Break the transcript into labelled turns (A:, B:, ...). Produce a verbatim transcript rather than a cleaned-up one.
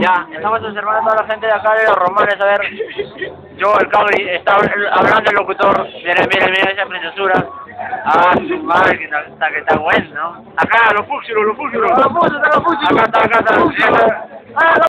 A: Ya, estamos observando a toda la gente de acá de los romanes, a ver. Yo, el Cabri, está hablando el locutor. Mira, mira, mira esa preciosura. Ah, su madre, que está, que está bueno, ¿no? Acá, los fúxilos, los fúxilos. Los fúxilos, los fúxilos. Acá está, acá está. Ah,